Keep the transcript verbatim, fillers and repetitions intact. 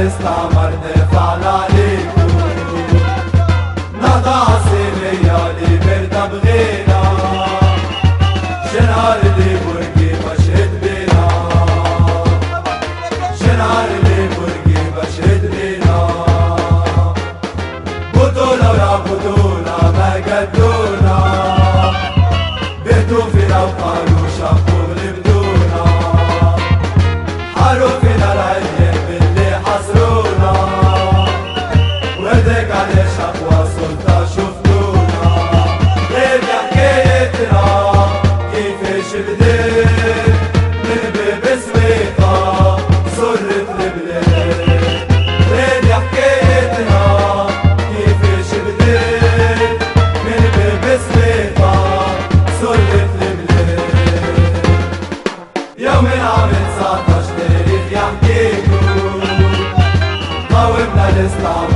الاستعمار دفعنا عليكم، نهضة عسيرية اللي بردة بغينا، شنهار اللي برقي بشهد بينا، شنهار اللي برقي بشهد بينا، بطولة ورا بطولة ما قدونا، بهتوا فينا وقالوا شافوا غلبتونا، حاروا فينا العين باللي حصرونا، وردك على شقوى سلطة شفتونا، غير حكايتنا كيفاش بديت من باب سويقة زرت البلاد، غير حكايتنا كيفاش بديت من باب سويقة زرت البلاد، يوم العام تسعطاش تاريخ يحكيكو قاومنا الاستعمار